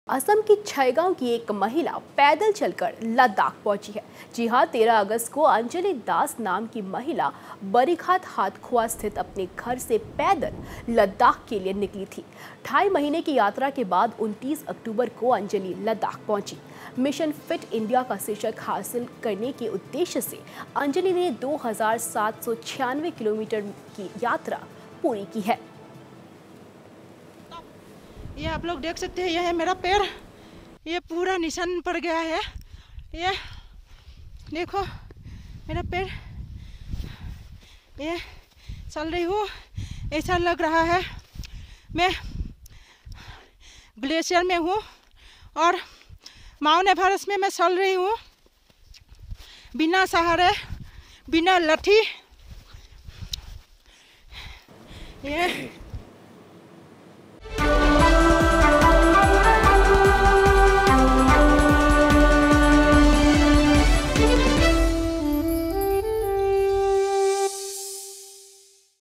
असम की छैगांव की एक महिला पैदल चलकर लद्दाख पहुंची है। जी हां, 13 अगस्त को अंजलि दास नाम की महिला बरीघाट हाथखुआ स्थित अपने घर से पैदल लद्दाख के लिए निकली थी। 2.5 महीने की यात्रा के बाद 29 अक्टूबर को अंजलि लद्दाख पहुंची। मिशन फिट इंडिया का शीर्षक हासिल करने के उद्देश्य से अंजलि ने 2796 किलोमीटर की यात्रा पूरी की है। ये आप लोग देख सकते हैं, यह है मेरा पैर, ये पूरा निशान पड़ गया है। ये देखो मेरा पैर, ये चल रही हूँ, ऐसा लग रहा है मैं ग्लेशियर में हूँ और माउंट एवरेस्ट में मैं चल रही हूँ, बिना सहारे, बिना लाठी। ये